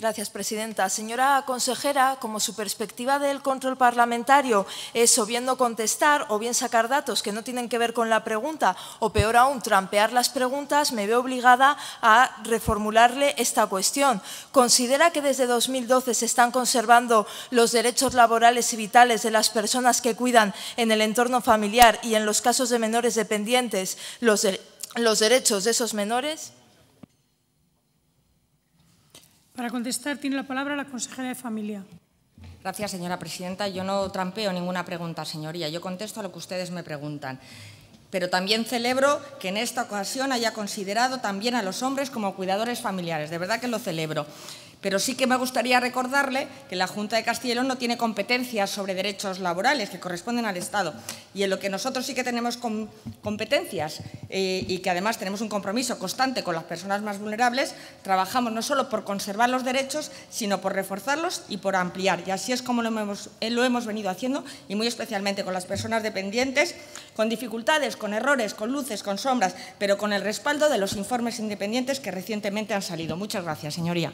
Gracias, presidenta. Señora consejera, como su perspectiva del control parlamentario es o bien no contestar o bien sacar datos que no tienen que ver con la pregunta o, peor aún, trampear las preguntas, me veo obligada a reformularle esta cuestión. ¿Considera que desde 2012 se están conservando los derechos laborales y vitales de las personas que cuidan en el entorno familiar y, en los casos de menores dependientes, los derechos de esos menores? Para contestar tiene la palabra la consejera de Familia. Gracias, señora presidenta. Yo no trampeo ninguna pregunta, señoría. Yo contesto a lo que ustedes me preguntan. Pero también celebro que en esta ocasión haya considerado también a los hombres como cuidadores familiares. De verdad que lo celebro. Pero sí que me gustaría recordarle que la Junta de Castilla y León no tiene competencias sobre derechos laborales que corresponden al Estado. Y en lo que nosotros sí que tenemos competencias y que además tenemos un compromiso constante con las personas más vulnerables, trabajamos no solo por conservar los derechos, sino por reforzarlos y por ampliar. Y así es como lo hemos venido haciendo, y muy especialmente con las personas dependientes, con dificultades, con errores, con luces, con sombras, pero con el respaldo de los informes independientes que recientemente han salido. Muchas gracias, señoría.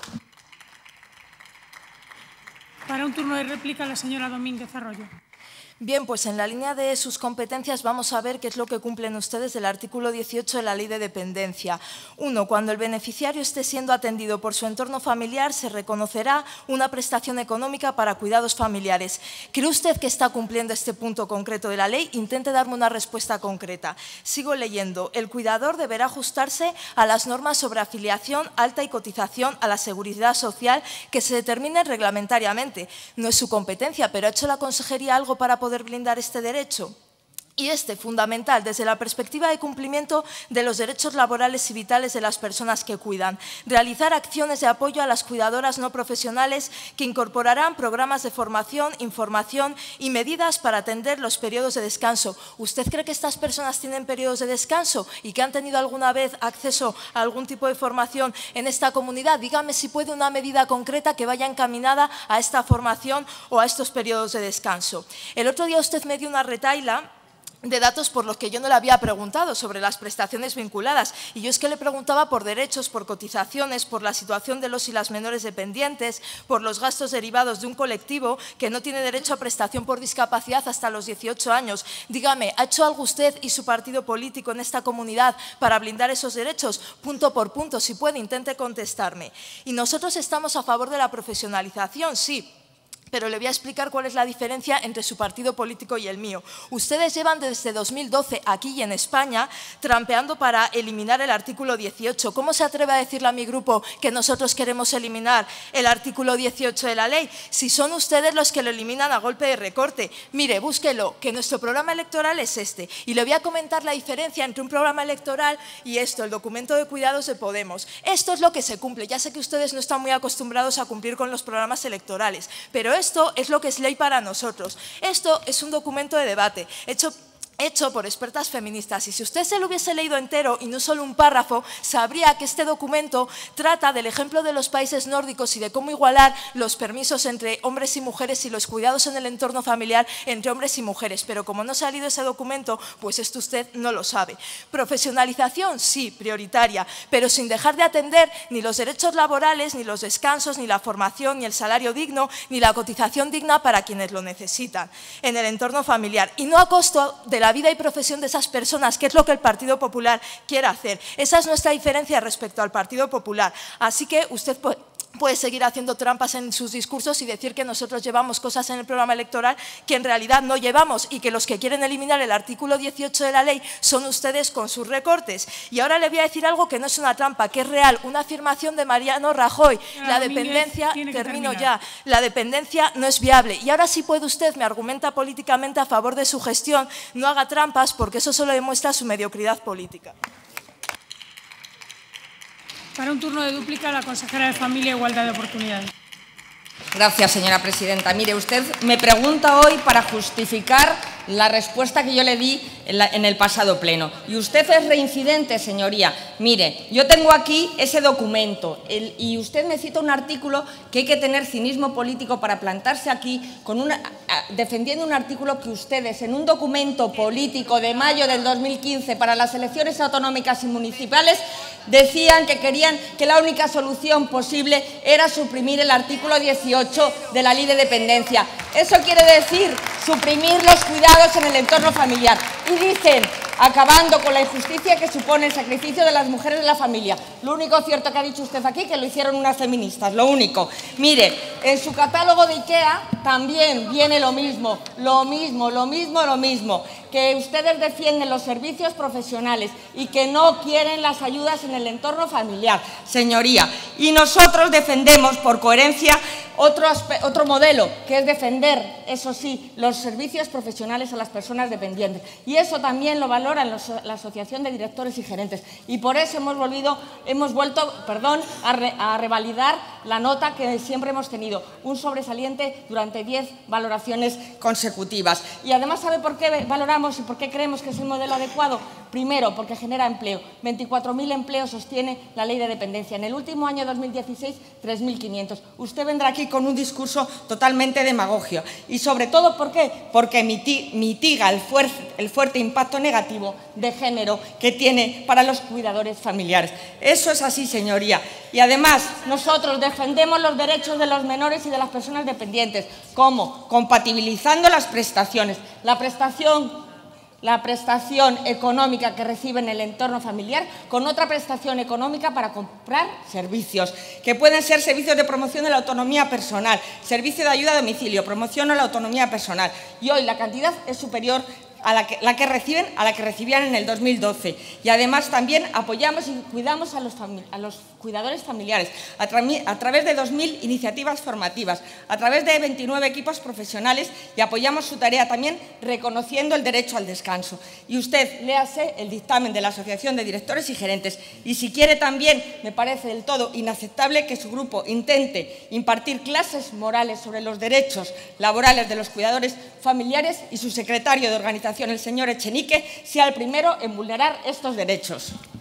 Para un turno de réplica, la señora Domínguez Arroyo. Bien, pues en la línea de sus competencias vamos a ver qué es lo que cumplen ustedes del artículo 18 de la Ley de Dependencia. 1. Cuando el beneficiario esté siendo atendido por su entorno familiar, se reconocerá una prestación económica para cuidados familiares. ¿Cree usted que está cumpliendo este punto concreto de la ley? Intente darme una respuesta concreta. Sigo leyendo. El cuidador deberá ajustarse a las normas sobre afiliación, alta y cotización a la seguridad social que se determinen reglamentariamente. No es su competencia, pero ¿ha hecho la consejería algo para poder blindar este derecho? Y fundamental, desde la perspectiva de cumplimiento de los derechos laborales y vitales de las personas que cuidan. Realizar acciones de apoyo a las cuidadoras no profesionales que incorporarán programas de formación, información y medidas para atender los periodos de descanso. ¿Usted cree que estas personas tienen periodos de descanso y que han tenido alguna vez acceso a algún tipo de formación en esta comunidad? Dígame si puede una medida concreta que vaya encaminada a esta formación o a estos periodos de descanso. El otro día usted me dio una retahíla de datos por los que yo no le había preguntado sobre las prestaciones vinculadas. Y yo es que le preguntaba por derechos, por cotizaciones, por la situación de los y las menores dependientes, por los gastos derivados de un colectivo que no tiene derecho a prestación por discapacidad hasta los 18 años. Dígame, ¿ha hecho algo usted y su partido político en esta comunidad para blindar esos derechos? Punto por punto, si puede, intente contestarme. Y nosotros estamos a favor de la profesionalización, sí. Pero le voy a explicar cuál es la diferencia entre su partido político y el mío. Ustedes llevan desde 2012 aquí y en España trampeando para eliminar el artículo 18. ¿Cómo se atreve a decirle a mi grupo que nosotros queremos eliminar el artículo 18 de la ley? Si son ustedes los que lo eliminan a golpe de recorte. Mire, búsquelo, que nuestro programa electoral es este. Y le voy a comentar la diferencia entre un programa electoral y esto, el documento de cuidados de Podemos. Esto es lo que se cumple. Ya sé que ustedes no están muy acostumbrados a cumplir con los programas electorales, pero esto es lo que es ley para nosotros. Esto es un documento de debate hecho por expertas feministas, y si usted se lo hubiese leído entero y no solo un párrafo, sabría que este documento trata del ejemplo de los países nórdicos y de cómo igualar los permisos entre hombres y mujeres y los cuidados en el entorno familiar entre hombres y mujeres. Pero como no ha salido ese documento, pues esto usted no lo sabe. Profesionalización, sí, prioritaria, pero sin dejar de atender ni los derechos laborales, ni los descansos, ni la formación, ni el salario digno, ni la cotización digna para quienes lo necesitan en el entorno familiar. Y no a costo de la vida y profesión de esas personas, que es lo que el Partido Popular quiere hacer. Esa es nuestra diferencia respecto al Partido Popular. Así que usted puede seguir haciendo trampas en sus discursos y decir que nosotros llevamos cosas en el programa electoral que en realidad no llevamos, y que los que quieren eliminar el artículo 18 de la ley son ustedes con sus recortes. Y ahora le voy a decir algo que no es una trampa, que es real, una afirmación de Mariano Rajoy. La dependencia, termino ya, la dependencia no es viable. Y ahora sí puede usted, me argumenta políticamente a favor de su gestión, no haga trampas, porque eso solo demuestra su mediocridad política. Para un turno de dúplica, la consejera de Familia e Igualdad de Oportunidades. Gracias, señora presidenta. Mire, usted me pregunta hoy para justificar la respuesta que yo le di en el pasado pleno. Y usted es reincidente, señoría. Mire, yo tengo aquí ese documento y usted me cita un artículo que hay que tener cinismo político para plantarse aquí defendiendo un artículo que ustedes en un documento político de mayo del 2015 para las elecciones autonómicas y municipales decían que querían que la única solución posible era suprimir el artículo 18 de la Ley de Dependencia. Eso quiere decir suprimir los cuidados en el entorno familiar. Y dicen, acabando con la injusticia que supone el sacrificio de las mujeres de la familia. Lo único cierto que ha dicho usted aquí, que lo hicieron unas feministas, lo único. Mire, en su catálogo de IKEA también viene lo mismo, que ustedes defienden los servicios profesionales y que no quieren las ayudas en el entorno familiar, señoría. Y nosotros defendemos, por coherencia, otro modelo, que es defender, eso sí, los servicios profesionales a las personas dependientes. Y eso también lo valora la Asociación de Directores y Gerentes. Y por eso hemos vuelto a revalidar la nota que siempre hemos tenido, un sobresaliente durante 10 valoraciones consecutivas. Y además, ¿sabe por qué valoramos y por qué creemos que es el modelo adecuado? Primero, porque genera empleo. 24.000 empleos sostiene la Ley de Dependencia. En el último año 2016, 3.500. Usted vendrá aquí con un discurso totalmente demagogio. Y sobre todo, ¿por qué? Porque mitiga el fuerte impacto negativo de género que tiene para los cuidadores familiares. Eso es así, señoría. Y además, nosotros defendemos los derechos de los menores y de las personas dependientes. ¿Cómo? Compatibilizando las prestaciones. La prestación económica que recibe en el entorno familiar con otra prestación económica para comprar servicios, que pueden ser servicios de promoción de la autonomía personal, servicio de ayuda a domicilio, promoción a la autonomía personal. Y hoy la cantidad es superior a la que recibían en el 2012. Y además también apoyamos y cuidamos a los cuidadores familiares a través de 2.000 iniciativas formativas, a través de 29 equipos profesionales, y apoyamos su tarea también reconociendo el derecho al descanso. Y usted léase el dictamen de la Asociación de Directores y Gerentes. Y si quiere también, me parece del todo inaceptable que su grupo intente impartir clases morales sobre los derechos laborales de los cuidadores familiares y su secretario de organización, el señor Echenique, sea el primero en vulnerar estos derechos.